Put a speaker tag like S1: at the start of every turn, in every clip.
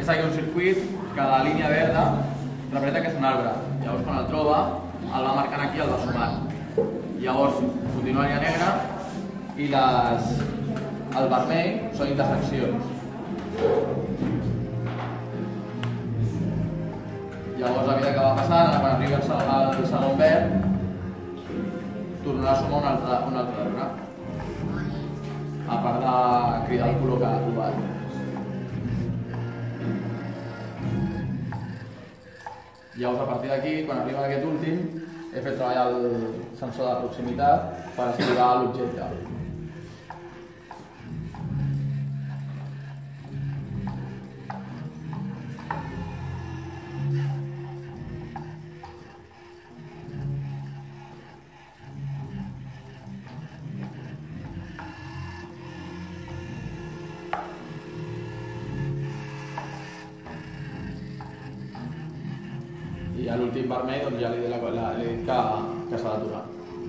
S1: que seguir un circuit que la línia verda representa que és un arbre. Llavors quan el troba, el va marcant aquí i el va sumant. Llavors continua la línia negra i el vermell són interseccions. Llavors a mesura que va passant, quan arriba al segon verd, tornarà a sumar un altre arbre, a part de cridar el color que ha trobat. Llavors a partir d'aquí, quan arriba a aquest últim, he fet treballar el sensor de proximitat per esquivar l'objecte. I a l'últim vermell doncs ja li he dit que s'ha d'aturar.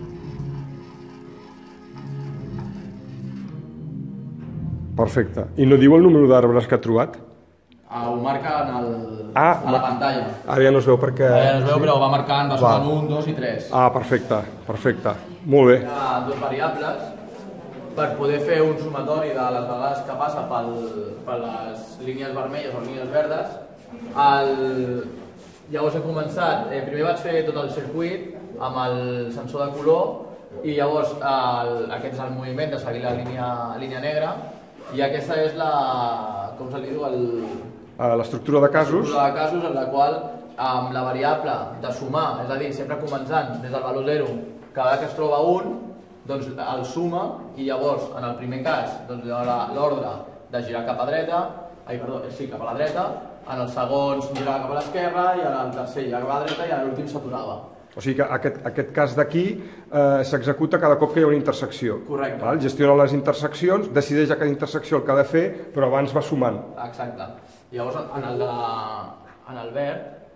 S2: Perfecte. I no diu el número d'arbres que ha trobat?
S1: Ho marca a la pantalla.
S2: Ara ja no es veu perquè...
S1: Ara ja no es veu, però va marcant, va sumant 1, 2 i 3.
S2: Perfecte, perfecte. Molt bé.
S1: Hi ha dues variables per poder fer un sumatori de les vegades que passa per les línies vermelles o línies verdes. Llavors he començat, primer vaig fer tot el circuit amb el sensor de color i llavors aquest és el moviment de seguir la línia negra i aquesta és com se li diu?
S2: L'estructura de casos.
S1: L'estructura de casos en la qual amb la variable de sumar, és a dir, sempre començant des del valor 0, cada vegada que es troba un, doncs el suma i llavors en el primer cas l'ordre de girar cap a la dreta, en els segons girava cap a l'esquerra i en el tercer girava cap a la dreta i en l'últim s'aturava.
S2: O sigui que aquest cas d'aquí s'executa cada cop que hi ha una intersecció.
S1: Correcte.
S2: Gestiona les interseccions, decideix a cada intersecció el que ha de fer, però abans va sumant.
S1: Exacte. Llavors en el verd